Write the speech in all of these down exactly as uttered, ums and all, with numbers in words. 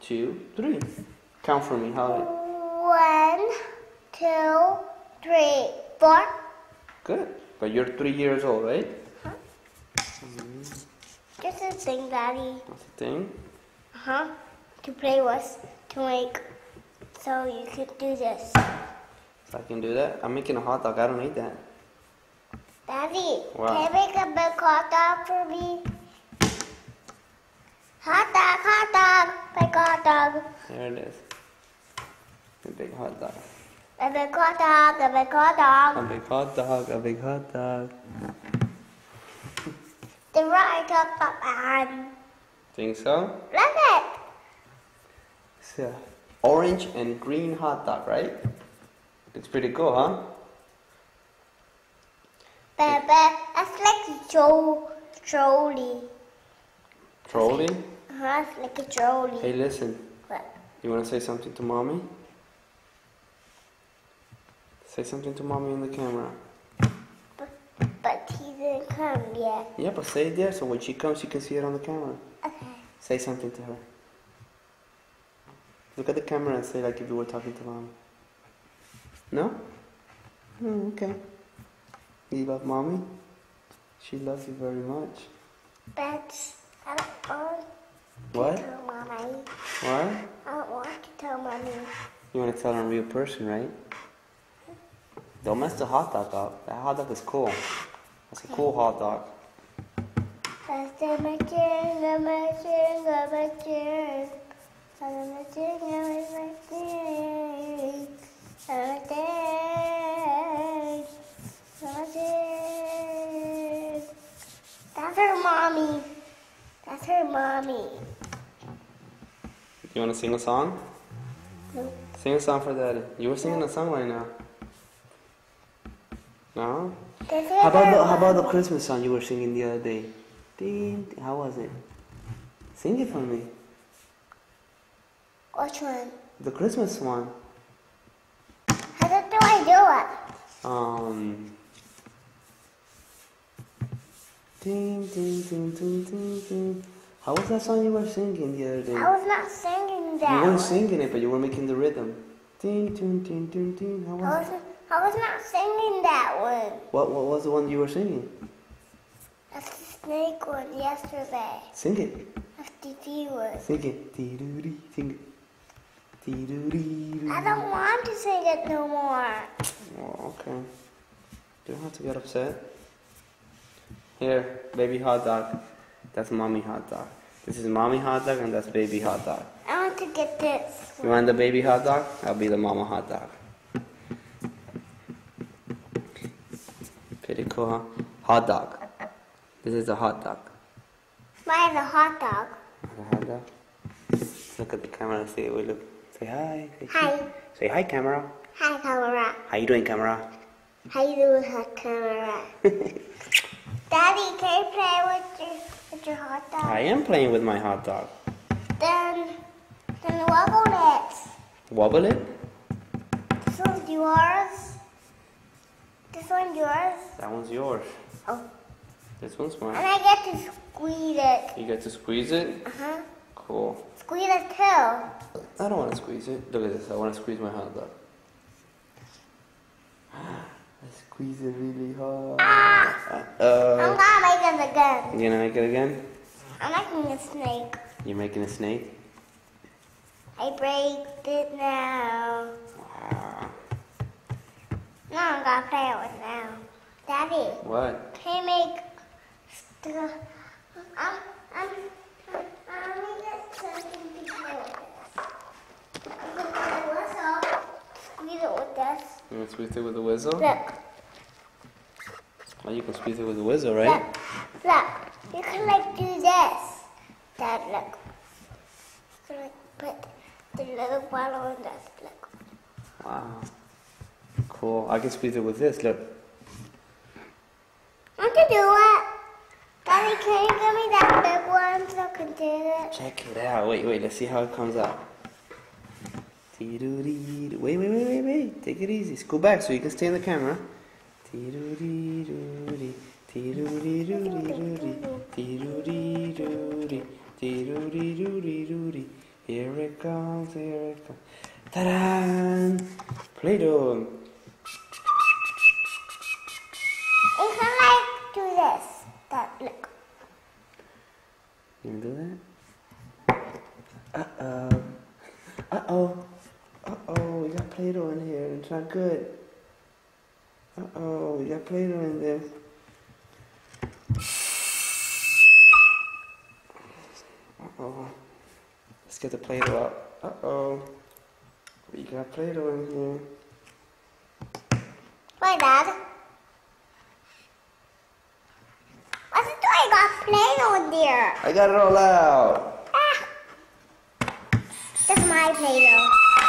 two, three. Count for me. How? One, two, three, four. Good. But you're three years old, right? Huh? Just a thing, Daddy. That's the thing. Uh huh. To play with, to make, so you can do this. So I can do that. I'm making a hot dog. I don't eat that. Daddy, Wow. can you make a big hot dog for me? Hot dog, hot dog, big hot dog. There it is. A big hot dog. A big hot dog, a big hot dog. A big hot dog. A big hot dog. The right up up on. Think so? Look it. It's a orange and green hot dog, right? Looks pretty cool, huh? But, but that's like a tro trolley. Trolley? Uh-huh, it's like a trolley. Hey, listen. What? You want to say something to mommy? Say something to mommy in the camera. But, but he didn't come yet. Yeah, but say it there so when she comes, you can see it on the camera. Okay. Say something to her. Look at the camera and say like if you were talking to mommy. No? Oh, okay. You love mommy? She loves you very much. But I don't want What? to tell Mommy. What? I don't want to tell Mommy. You want to tell her I'm a real person, right? Don't mess the hot dog up. That hot dog is cool. That's a cool hot dog. That's the machine, the machine, the machine. The machine, the machine. The machine. The machine. That's her mommy. That's her mommy. You want to sing a song? No. Sing a song for Daddy. You were singing a song right now. No? This is How about her the how about the mommy. Christmas song you were singing the other day? Ding, ding. How was it? Sing it for me. Which one? The Christmas one. How do I do it? Um. Ding, ding, ding, ding, ding, ding. How was that song you were singing the other day? I was not singing that You weren't one. singing it, but you were making the rhythm. Ding, ding, ding, ding, ding. How I was was, it? I was not singing that one. What, what was the one you were singing? That's the snake one yesterday. Sing it. That's the T one. Sing it. Dee-doo-dee. Sing it. Dee-doo-dee-doo. I don't want to sing it no more. Oh, okay. You don't have to get upset. Here, baby hot dog. That's mommy hot dog. This is mommy hot dog and that's baby hot dog. I want to get this. You want the baby hot dog? I'll be the mama hot dog. Pretty cool, huh? Hot dog. This is a hot dog. Mine is a hot dog. A hot dog. Look at the camera and say, wait, look. Say hi. Say Hi. Say hi, camera. Hi, camera. How you doing, camera? How you doing, hot camera? Daddy, can you play with your, with your hot dog? I am playing with my hot dog. Then, then wobble it. Wobble it? This one's yours. This one's yours. That one's yours. Oh. This one's And mine. I get to squeeze it. You get to squeeze it? Uh-huh. Cool. Squeeze it too. I don't want to squeeze it. Look at this. I want to squeeze my hot dog. I squeeze it really hard. Ah! I'm Uh, gonna make it again. you gonna make it again? I'm making a snake. You're making a snake? I break it now. Wow. No, I'm gonna play it with now. Daddy, What? can you make st- I'm, I'm, I'm, I'm making something to play with this. I'm gonna put a whistle, squeeze it with this. You want to squeeze it with a whistle? Look, Well, you can squeeze it with a whistle, right? look, look. You can like do this. Dad, look. So like put the little bottle in this. Look. Wow. Cool. I can squeeze it with this. Look. I want to do it. Daddy, can you give me that big one so I can do it? Check it out. Wait, wait. Let's see how it comes out. Dee-doo-dee-doo. Wait, wait, wait, wait, wait. Take it easy. Scoot back so you can stay in the camera. Dee-doo-dee-doo-dee. Dee-doo-dee-doo-dee-doo-dee. Dee-doo-dee-doo-dee. Dee-doo-dee-doo-dee-doo-dee. Here it comes, here it comes. Ta-da! Play-Doh. If I like do this, that look. You can do that? Uh-oh. Uh-oh. Uh-oh, we got Play-Doh in here. It's not good. Uh-oh, we got Play-Doh in there. Uh-oh. Let's get the Play-Doh out. Uh-oh. We got Play-Doh in here. Why, Dad? What's it doing? I got Play-Doh in there. I got it all out. Ah. That's my Play-Doh.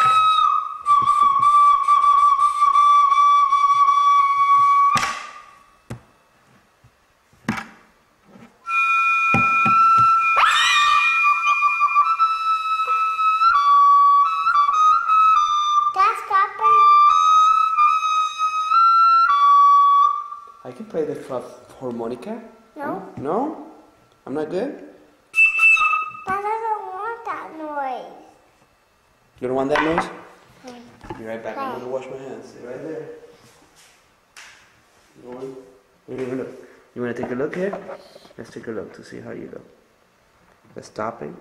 I can play the harmonica. No. No? I'm not good? Dad doesn't want that noise. You don't want that noise? Mm. Be right back. I'm gonna wash my hands. Stay right there. You want? You want to look? You want to take a look here? Let's take a look to see how you look. Let's stop it.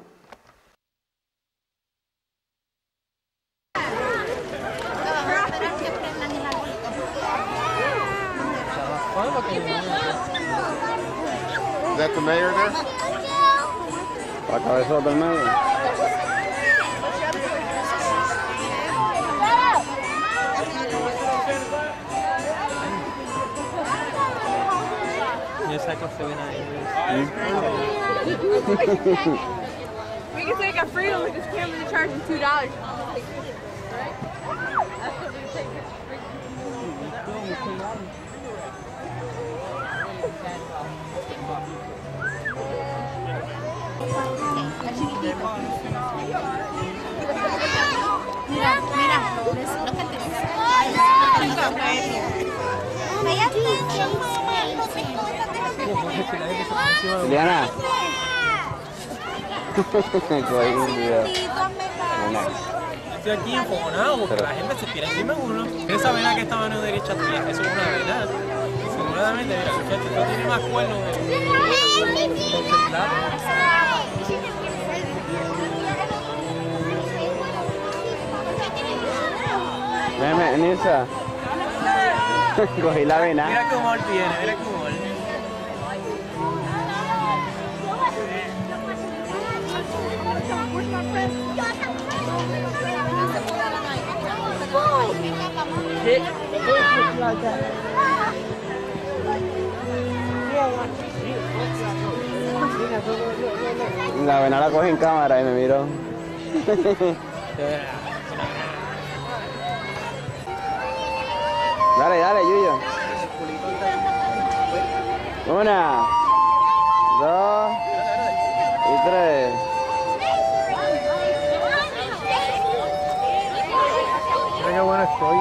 Is that the mayor there? La cabeza del medio. We can take our freedom with this camera to charge them two dollars. Mira, mira, lo que te Liliana. Estoy aquí enfogonado porque la gente se tira encima de uno. Esa vena que está a mano derecha tuya, eso es una vena. Seguramente, mira, muchachos, esto tiene más cuernos que el celular. Ven, Nilsa. Cogí la vena. Mira qué humor tiene, mira qué humor. La vena la cogí en cámara y me miró. Dale, dale, Yuyo. Una, dos y tres. Mira qué bueno estoy.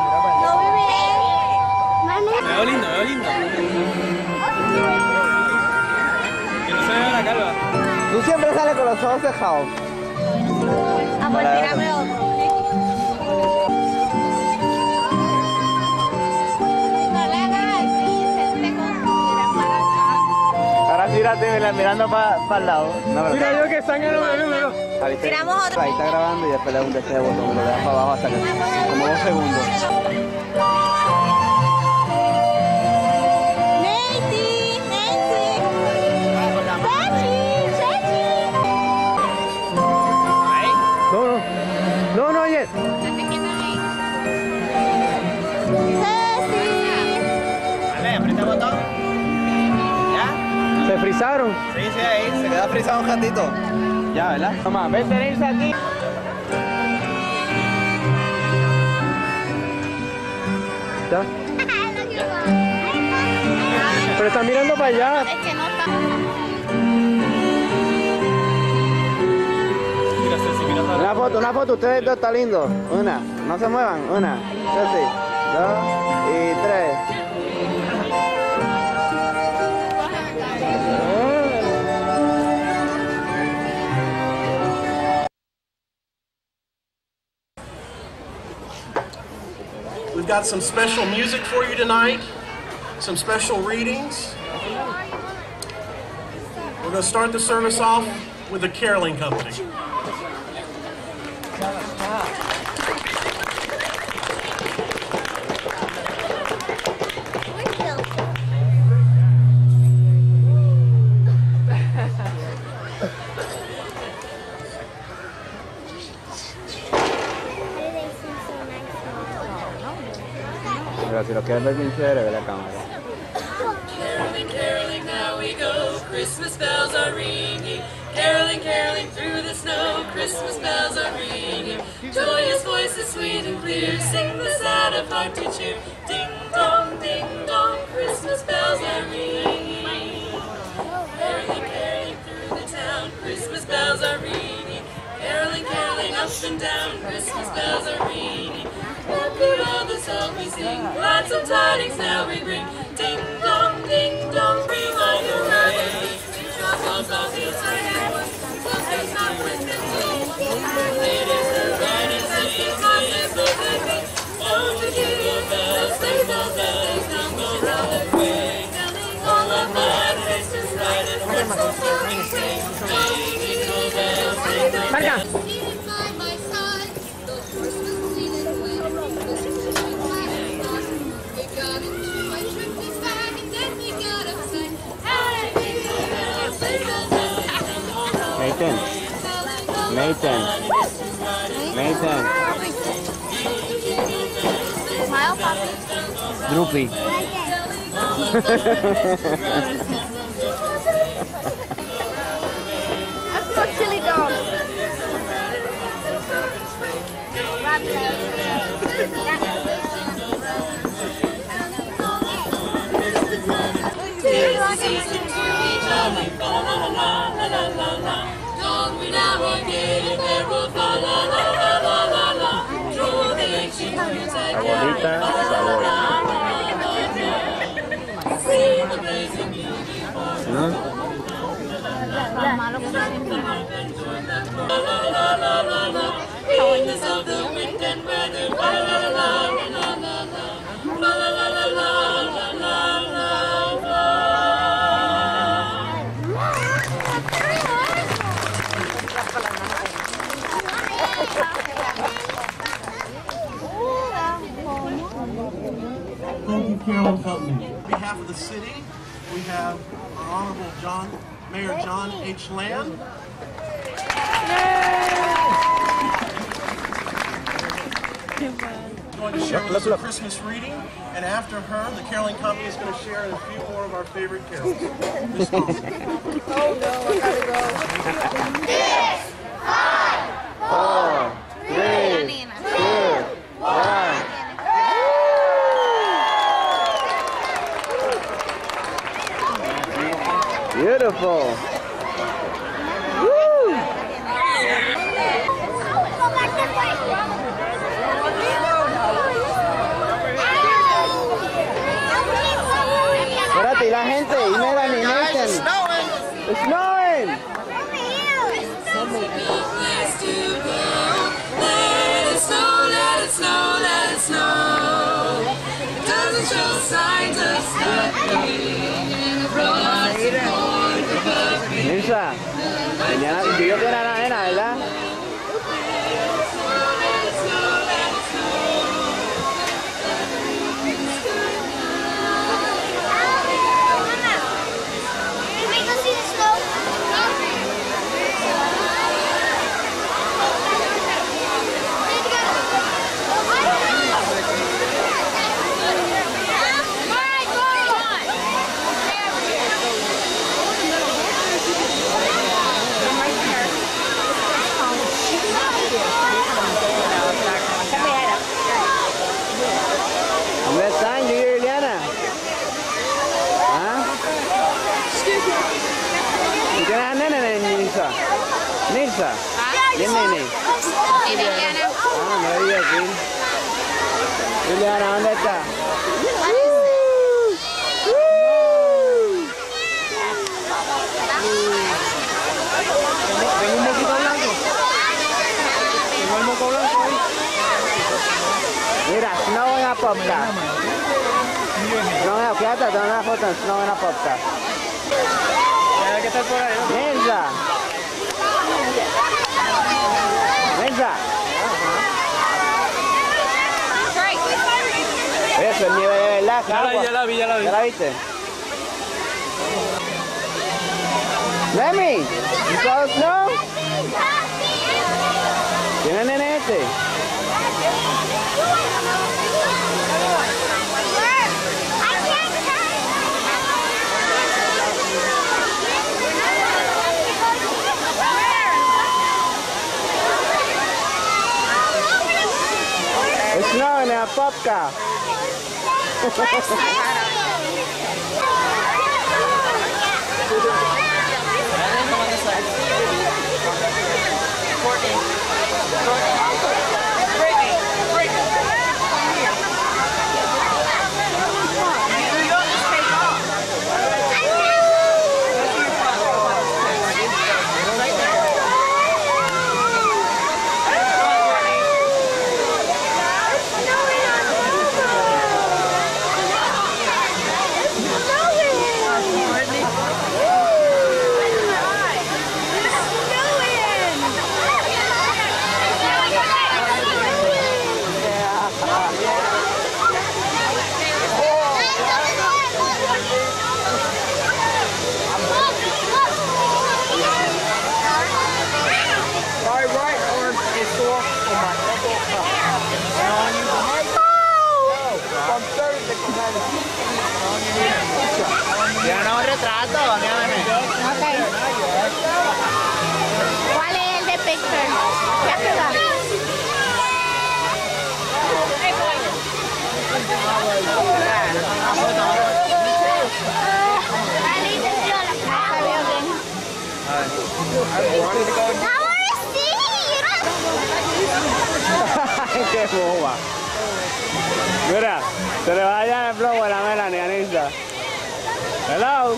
Me veo lindo, me veo lindo. Que no se vea la calva. Tú siempre sales con los ojos cejados. Amor, tírame otro. Ahora tírate mirando para pa el lado. No, Mira yo que sangre no me veo. Ahí está, Tiramos otro. ahí está grabando y después le das un deseo de botón, me lo dejas para abajo hasta que como dos segundos. Nati, Nati. No, no, no, no, oye. Vale, aprieta el botón. ¿Ya? ¿Se frizaron? Sí, sí, ahí. Se queda frisado un ratito. Ya, ¿verdad? Toma, vente a irse aquí. ¿Ya? Pero están mirando para allá. Es que no está. Mira, Ceci, mira para Una foto, una foto, ustedes dos están lindos. Una, no se muevan, una, Ceci, dos y tres. We've got some special music for you tonight, some special readings. We're going to start the service off with the Caroling Company. Pero si lo quieres ver bien chévere, ve la cámara. Caroling, caroling, now we go. Christmas bells are ringing. Caroling, caroling through the snow. Christmas bells are ringing. Joyous voices, sweet and clear, sing the sad of heart to cheer. Ding dong, ding dong, Christmas bells are ringing. Caroling, caroling through the town. Christmas bells are ringing. Caroling, caroling up and down. Christmas bells are ringing. Welcome all the song we sing. Gladsome tidings now we bring. Ding dong, ding dong, bring all the way. Troubles of this life, something's not with the day. It is the brightest day, God is the day. Oh, the jingle bells, sleigh bells, bells, tumble all the way. Telling all of my Christmas right and what's so fun. Hey, jingle bells, sleigh bells, bells. By my side, the Christmas season when Christmas tree I got. We got into my Christmas bag and then we got upset. Hey, jingle bells, sleigh bells, bells, Nathan. Nathan. Nathan. Smile, Poppy. Droopy. That's for chili dog. Abuelita, sabor. ¿No? Thank you, Caroling Company. On behalf of the city, we have our Honorable John, Mayor John H. Land. Going to share with us a Christmas reading, and after her, the Caroling Company is going to share a few more of our favorite carols. Miss Thompson. Oh no, I gotta go. Six, five, four, three, two, one. Beautiful. Woo! Espérate, y la gente, y Melanie, Nathan. It's snowing. It's snowing. Let it snow, let it snow, let it snow. It doesn't show signs of stopping. Nilsa, Indiana, yo que era la nena, ¿verdad? ¿Dónde están, Gigi y Liliana? ¿Ah? ¿Tú tienes a nene, Nilsa? ¿Nilsa? ¿Quién es nene? Liliana. Ah, no vive aquí. Liliana, ¿dónde está? ¿Tengo un moquito blanco? ¿Tengo el moco blanco ahí? Mira, snow en Apo. popka. No, quédate, dame una foto, no una popka. Hay que estar por ahí, ¿no? Mirza. Mirza. Eso es nieve de verdad, Ya la vi, agua. ya la vi, ya la vi. ¿Ya la viste? Lemmy, you saw the snow? ¿Quién es nene este? It's snowing in a popka. Ya no retrato, okay. ¿Cuál es el de picture? ¿Qué hace acá? ¡Qué boba! Mira, se le va a hallar el flow a la Melanie, Anissa. Hello.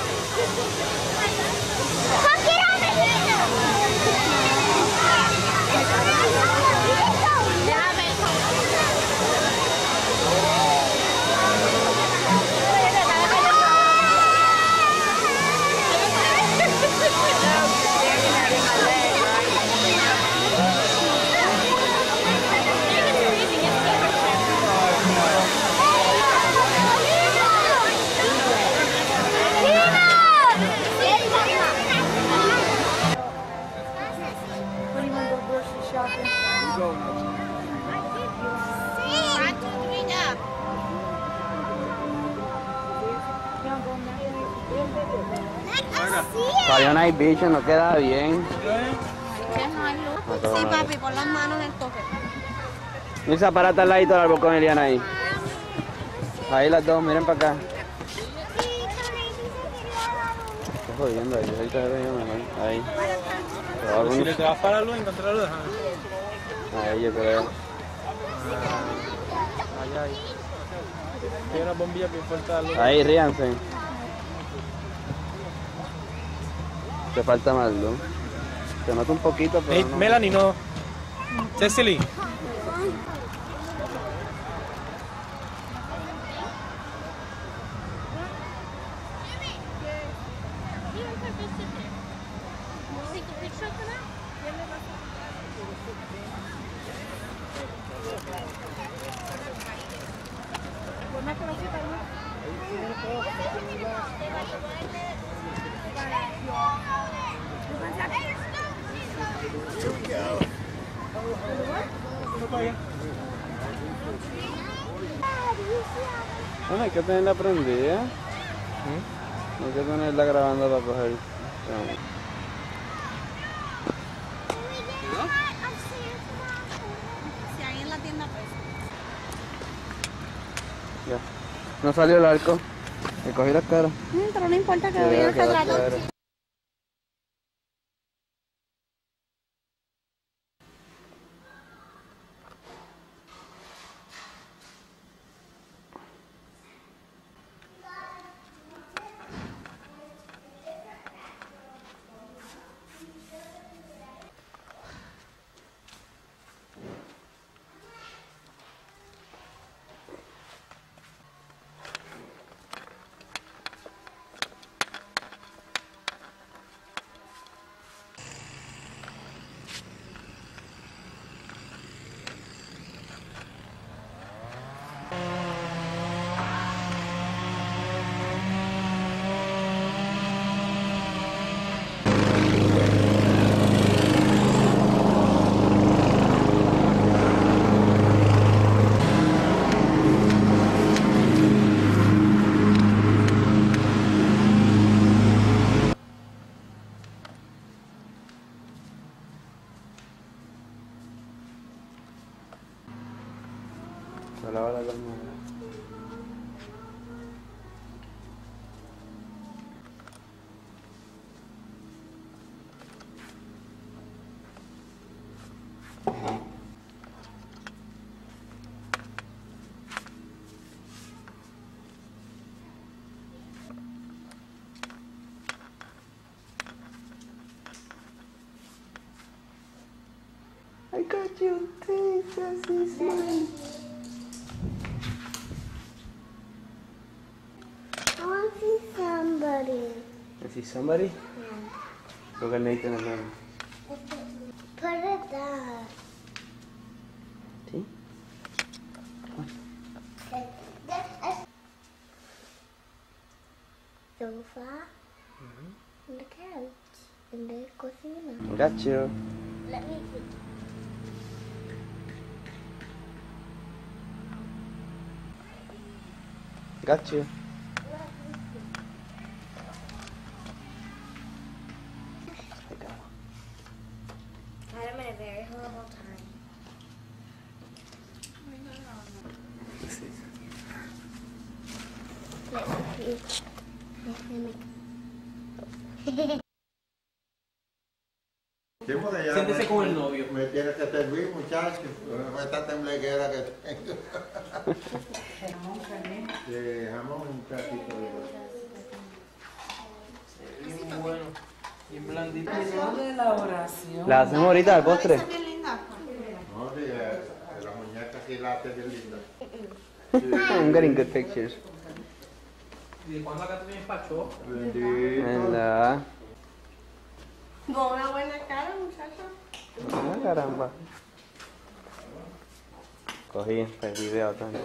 Todavía no hay bicho, no queda bien. Sí, papi, pon las manos en el toque. Mirza, párate al ladito del árbol con Eliana ahí. Ahí las dos, miren para acá. Estoy jodiendo ahí, ahorita se ve mejor. Ahí. Si le te vas para la luz, encontrar la luz, ahí yo creo. Allá hay. Hay una bombilla bien fuerte de luz. Ahí, ríanse. Te falta más luz. Te nota un poquito, pero Hey, no. Melanie, no. Cecily. Bueno, hay que tenerla prendida. Hay que tenerla grabando para coger. Si hay en la tienda, pues. Ya. No salió el arco. Me cogí la cara. Pero no importa que Sí, vea el que la retrato. cara. Hola, hola, hola. I got you, thanks, that's mine. I want to see somebody. You see somebody? Yeah. Look at Nathan and them. Put it down. See? Sofa. Mm-hmm. And the couch. And the cocina. Got you. Let me see. Got you. I'm in a very horrible time. This is. Let me see. Let me make. Siéntese con el novio. Me tienes que servir, muchacho. Esta temblequera que tengo. De jamón un platito de Bien bueno. Bien blandito. De la oración. La hacemos ahorita al postre. No, sí, de, de la muñeca sí la hace bien linda. I'm getting good pictures. ¿Y de cuándo acá te despachó? Bendito. And, uh, Con una buena cara, muchacho. ah, caramba. Cogí el video también.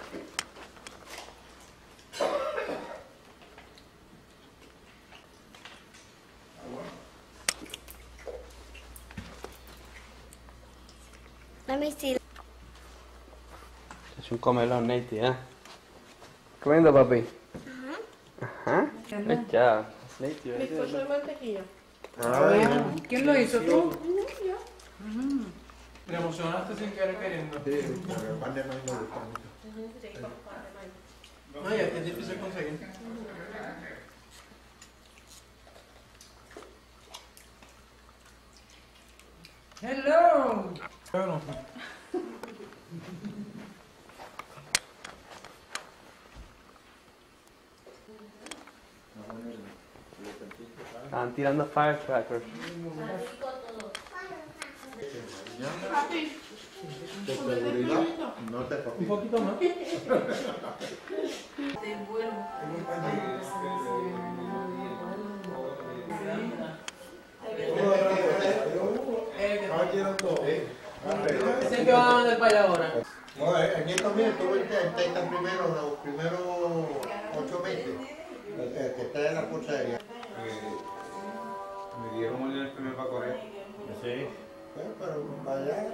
Let me see. Es un comelón, Nate, ¿eh? Comiendo, papi. Ajá. Good job. Nate, Bizcocho de mantequilla. Ay, ¿Quién lo hizo tú? Me emocionaste sin querer queriendo. sí, pero el pan de maíz me gusta mucho. No, y aquí es difícil conseguir. Hello. Bueno. Estaban tirando firecrackers. De seguridad, no te Un preocupes. poquito más. Dicen que van a mandar para allá ahora. No, en estos meses tuve en Texas primero, los primeros ocho meses, el, el que está en la pulsería. Me dieron orden primero para correr. Sí. Pero, pero vaya.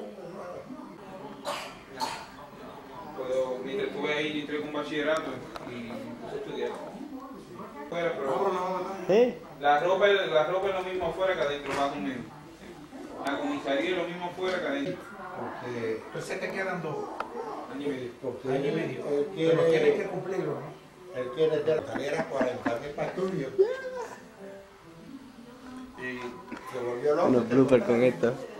Cuando mientras estuve ahí, yo entré con bachillerato y puse a estudiar. Fuera, pero ¿Sí? la ropa, la ropa es lo mismo afuera que adentro, más o menos. La comisaría es lo mismo afuera que adentro. Porque, Entonces te quedan dos. Año y medio. porque Año y medio. él Pero tienes quiere, que cumplirlo, ¿no? él quiere de saliera cuarenta mil para estudio. Y se volvió loco. Unos bloopers con esto.